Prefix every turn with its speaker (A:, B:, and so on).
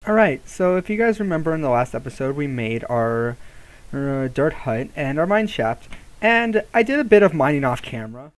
A: Alright, so if you guys remember in the last episode, we made our dirt hut and our mine shaft, and I did a bit of mining off camera.